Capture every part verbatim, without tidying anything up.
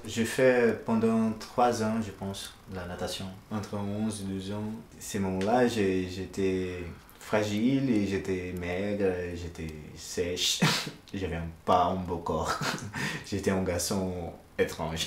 J'ai fait pendant trois ans, je pense, la natation. Entre onze et douze ans. Ces moments-là, j'ai- j'étais fragile et j'étais maigre, et j'étais sèche. J'avais un- pas un beau corps. J'étais un garçon étrange.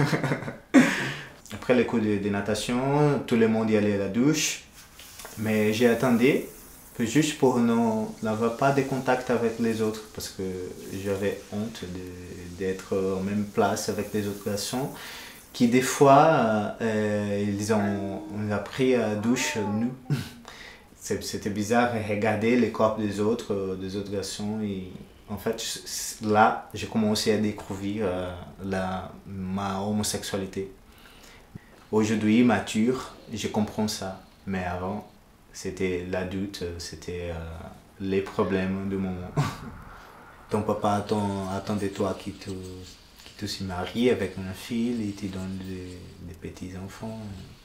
Après les cours de, de natation, tout le monde y allait à la douche. Mais j'ai attendu que juste pour ne- n'avoir pas de contact avec les autres parce que j'avais honte de- d'être en même place avec les autres garçons qui des fois euh, ils ont, on a pris à douche nous. C'est- C'était bizarre de regarder les corps des autres, euh, des autres garçons et en fait c- là j'ai commencé à découvrir euh, la, ma homosexualité. Aujourd'hui, mature, je comprends ça. Mais avant, c'était l'adulte, c'était euh, les problèmes du moment. Ton papa attend, attend de toi qui te, qui te se marie avec une fille, il te donne des, des petits-enfants.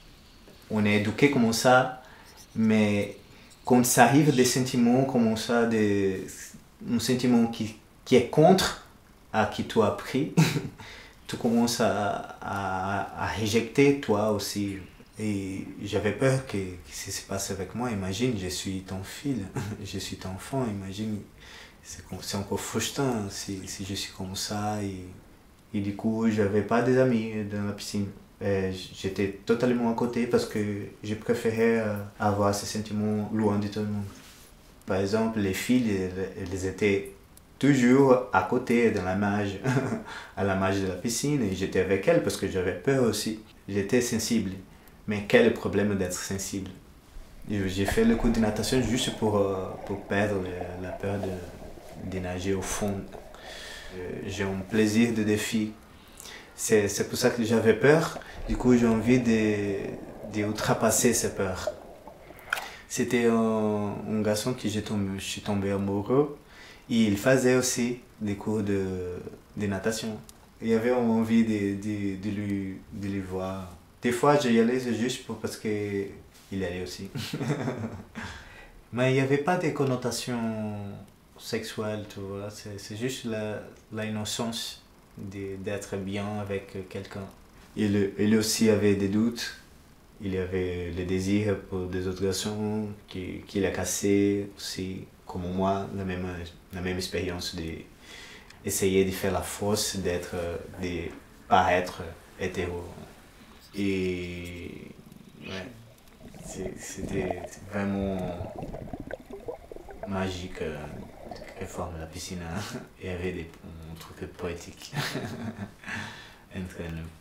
On est éduqué comme ça, mais quand ça arrive des sentiments comme ça, des, un sentiment qui, qui est contre à qui tu as pris, tu commences à, à, à rejeter toi aussi. Et j'avais peur que, que ce se passe avec moi. Imagine, je suis ton fils, je suis ton enfant. Imagine, c'est c'est encore frustrant si, si je suis comme ça. Et, et du coup, je n'avais pas des amis dans la piscine. Et j'étais totalement à côté parce que je préférais euh, avoir ces sentiments loin de tout le monde. Par exemple, les filles, elles, elles étaient toujours à côté de la mage, à la mage de la piscine, et j'étais avec elles parce que j'avais peur aussi. J'étais sensible. Mais quel problème d'être sensible? J'ai fait le cours de natation juste pour, euh, pour perdre le- la peur de, de nager au fond. Euh, J'ai un plaisir de défi. C'est c'est pour ça que j'avais peur. Du coup, j'ai envie de, de outrepasser ces peurs. C'était un, un garçon qui j'ai tombé, je suis tombé amoureux. Et il faisait aussi des cours de, de natation. Il y avait envie de, de, de, lui, de lui voir. Des fois, j'y allais juste pour, parce qu'il allait aussi. Mais il n'y avait pas de connotation sexuelle, tu vois. C'est c'est juste la, la innocence de- d'être bien avec quelqu'un. Il, il aussi avait des doutes. Il avait le désir pour des autres garçons qui, qui l'a cassé aussi, comme moi, la même, la même expérience d'essayer de faire la force d'être, de paraître hétéro. Et ouais, c'est- c'était vraiment magique, euh, réforme de la piscine. Hein. Il y avait des un truc poétique entre nous.